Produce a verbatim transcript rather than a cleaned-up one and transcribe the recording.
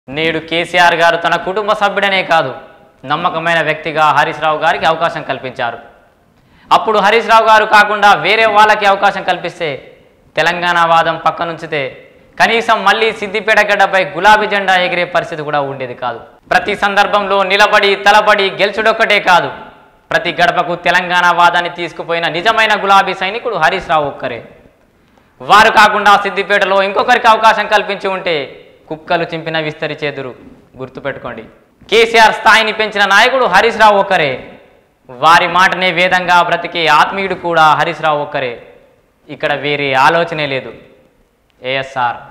నేడు కేసీఆర్ గారు తన కుటుంబ సభ్యుడనే కాదు నమ్మకమైన వ్యక్తిగా హరీష్ రావు గారికి అవకాశం కల్పించారు. అప్పుడు హరీష్ రావు గారు కాకుండా వేరే వాళ్ళకి అవకాశం కల్పిస్తే తెలంగాణ వాదం పక్కనుంచితే కనీసం మళ్ళీ సిద్దిపేట గడ్డపై గులాబీ జెండా ఎగిరే పరిస్థితి కూడా ఉండేది కాదు. ప్రతి సందర్భంలో నిలబడి తలబడి గెలుచుడొక్కటే కాదు, ప్రతి గడపకు తెలంగాణ వాదాన్ని తీసుకుపోయిన నిజమైన గులాబీ సైనికుడు హరీష్ రావు ఒక్కరే. వారు కాకుండా సిద్దిపేటలో ఇంకొకరికి అవకాశం కల్పించి ఉంటే కుక్కలు చింపిన విస్తరిచేదురు. గుర్తుపెట్టుకోండి, కేసీఆర్ స్థాయిని పెంచిన నాయకుడు హరీష్ రావు ఒక్కరే. వారి మాటనే వేదంగా బ్రతికే ఆత్మీయుడు కూడా హరీష్ రావు ఒక్కరే. ఇక్కడ వేరే ఆలోచనే లేదు. ఏఎస్ఆర్.